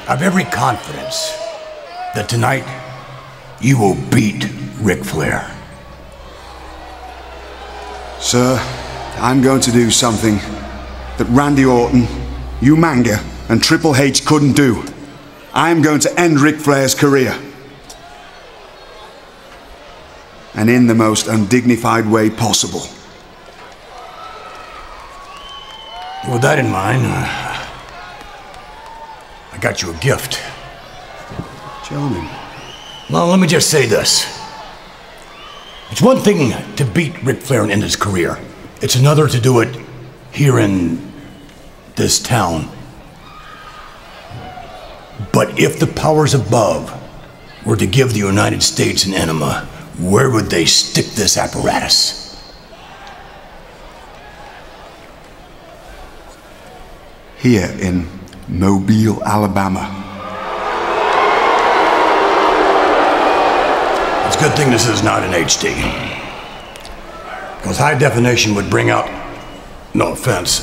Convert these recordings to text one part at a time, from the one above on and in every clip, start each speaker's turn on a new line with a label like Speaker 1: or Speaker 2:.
Speaker 1: I've every confidence that tonight you will beat Ric Flair.
Speaker 2: Sir, I'm going to do something that Randy Orton, Umanga, and Triple H couldn't do. I'm going to end Ric Flair's career. And in the most undignified way possible.
Speaker 1: With that in mind, I got you a gift.
Speaker 2: Gentlemen.
Speaker 1: Well, let me just say this. It's one thing to beat Ric Flair and end his career. It's another to do it here in this town. But if the powers above were to give the United States an enema, where would they stick this apparatus?
Speaker 2: Here in Mobile, Alabama.
Speaker 1: It's a good thing this is not in HD. Because high definition would bring out, no offense,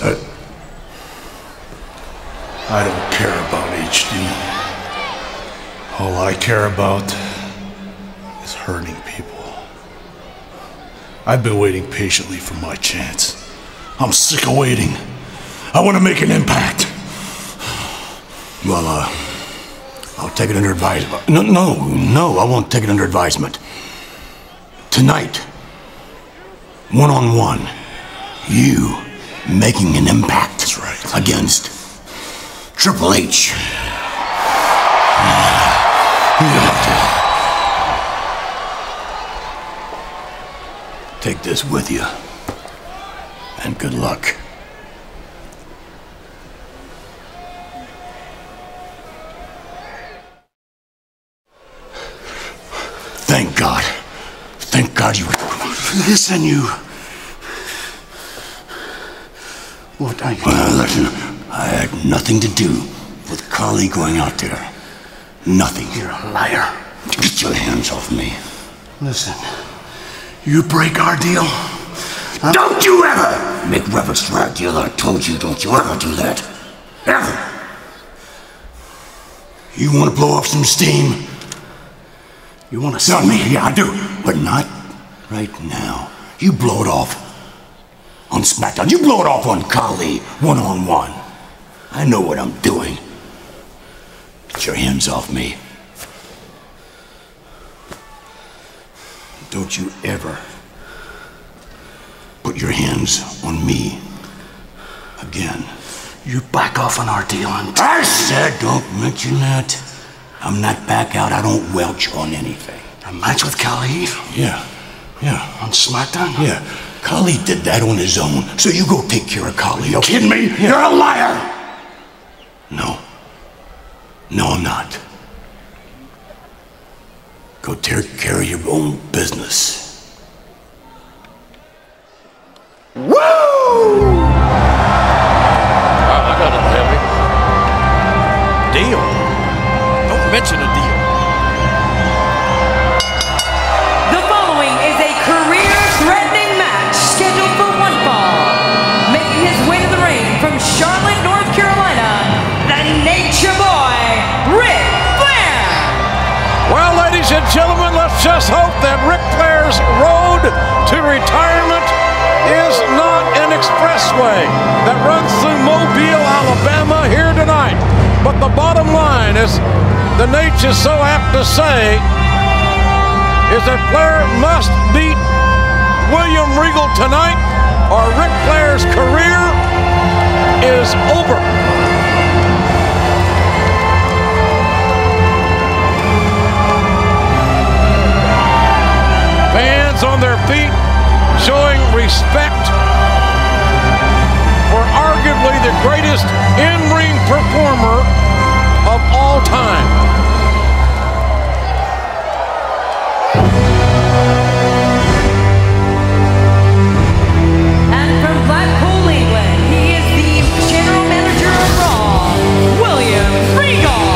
Speaker 3: I don't care about HD. All I care about is hurting people. I've been waiting patiently for my chance. I'm sick of waiting. I want to make an impact.
Speaker 1: Well, I'll take it under advisement. No, I won't take it under advisement. Tonight, one-on-one, you making an impact.
Speaker 3: That's right.
Speaker 1: Against Triple H. Take this with you, and good luck. Thank God. Thank God you...
Speaker 3: Listen, you... What are you...
Speaker 1: Listen, I had nothing to do with Carly going out there. Nothing.
Speaker 3: You're a liar.
Speaker 1: Get your hands off me.
Speaker 3: Listen, you break our deal.
Speaker 1: Don't you ever make reference to our deal. I told you, don't you ever do that. Ever. You want to blow off some steam?
Speaker 3: You want to see
Speaker 1: me?
Speaker 3: me?
Speaker 1: Yeah, I do. But not right now. You blow it off on SmackDown. You blow it off on Kali, one-on-one. I know what I'm doing. Get your hands off me. Don't you ever put your hands on me again.
Speaker 3: You back off on our deal and...
Speaker 1: I said don't mention that. I'm not back out. I don't welch on anything.
Speaker 3: A match with Kali?
Speaker 1: Yeah.
Speaker 3: On SmackDown?
Speaker 1: Yeah. Kali did that on his own, so you go take care of Kali.
Speaker 3: You kidding me?
Speaker 1: Yeah.
Speaker 3: You're a liar!
Speaker 1: No, I'm not. Go take care of your own business.
Speaker 4: Woo! I got it, heavy. Deal? Don't mention a deal.
Speaker 5: The following is a career-threatening match scheduled for one fall. Making his way to the ring from Charlotte, North Carolina, the Nature Boy, Ric Flair.
Speaker 4: Well, ladies and gentlemen, let's just hope that Ric Flair's road to retirement is not an expressway that runs through Mobile, Alabama here tonight. But the bottom line is, the Nate is so apt to say, is that Flair must beat William Regal tonight, or Ric Flair's career is over. Fans on their feet showing respect for arguably the greatest in-ring performer of all time.
Speaker 5: And from Blackpool, England, he is the General Manager of Raw, William Regal.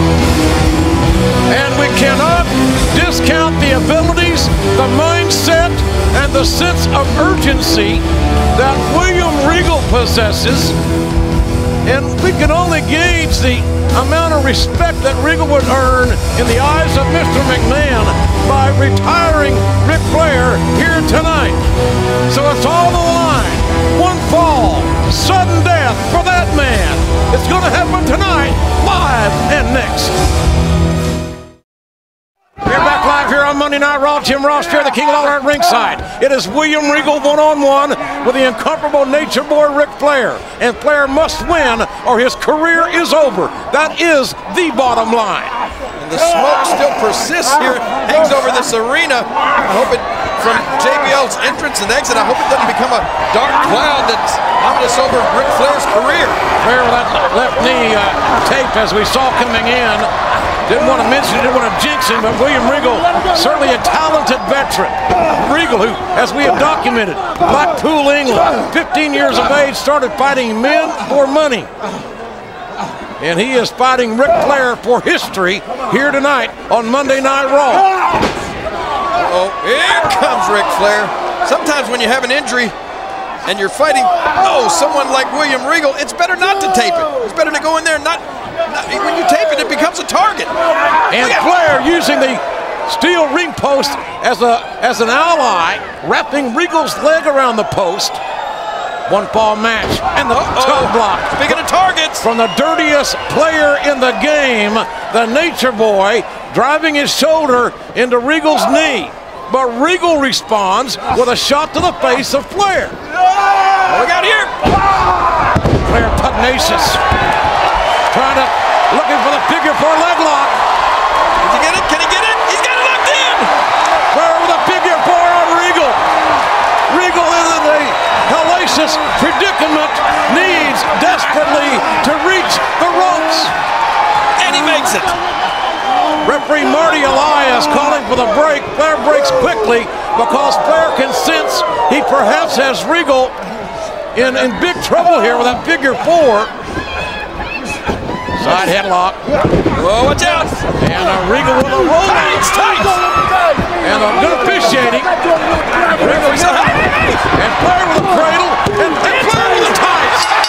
Speaker 4: And we cannot discount the abilities, the mindset, and the sense. sense of urgency that William Regal possesses. And we cannot discount the abilities, the mindset, and the sense of urgency that William Regal possesses. And we cannot discount the abilities, the mindset, and the sense of urgency that William Regal possesses. And we cannot discount the abilities, the mindset, and the sense of urgency that William Regal possesses. And we can only gauge the amount of respect that Regal would earn in the eyes of Mr. McMahon by retiring Ric Flair here tonight. So it's all the line. One fall, sudden death for that man. It's going to happen tonight, live and next. We're back live here on Monday Night Raw. Jim Ross here, the King of All at ringside. It is William Regal one-on-one with the incomparable Nature Boy Ric Flair. And Flair must win or his career is over. That is the bottom line.
Speaker 6: And the smoke still persists here, hangs over this arena. I hope it, from JBL's entrance and exit, I hope it doesn't become a dark cloud that's ominous over Ric Flair's career.
Speaker 4: Flair with that left knee taped as we saw coming in. Didn't want to mention, didn't want to jinx him, but William Regal, certainly a talented veteran. Regal, who, as we have documented, Blackpool, England, 15 years of age, started fighting men for money. And he is fighting Ric Flair for history here tonight on Monday Night Raw.
Speaker 6: Uh-oh, here comes Ric Flair. Sometimes when you have an injury and you're fighting, someone like William Regal, it's better not to tape it. It's better to go in there and not when you tape it, it becomes a target.
Speaker 4: And Flair using the steel ring post as an ally, wrapping Regal's leg around the post. One fall match, and the toe block.
Speaker 6: Speaking of targets,
Speaker 4: from the dirtiest player in the game, the Nature Boy, driving his shoulder into Regal's knee. But Regal responds with a shot to the face of Flair.
Speaker 6: What we got here?
Speaker 4: Flair pugnacious. Looking for the figure 4 leg lock.
Speaker 6: Does he get it? Can he get it? He's got it locked in!
Speaker 4: Flair with a figure 4 on Regal. Regal is in a hellacious predicament, needs desperately to reach the ropes.
Speaker 6: And he makes it.
Speaker 4: Referee Marty Elias calling for the break. Flair breaks quickly because Flair can sense he perhaps has Regal in big trouble here with that figure 4. Side headlock.
Speaker 6: Whoa, watch out!
Speaker 4: And Regal with a roll.
Speaker 6: It's tight!
Speaker 4: And a good officiating. Regal and Flair with a cradle. And Flair with the tights.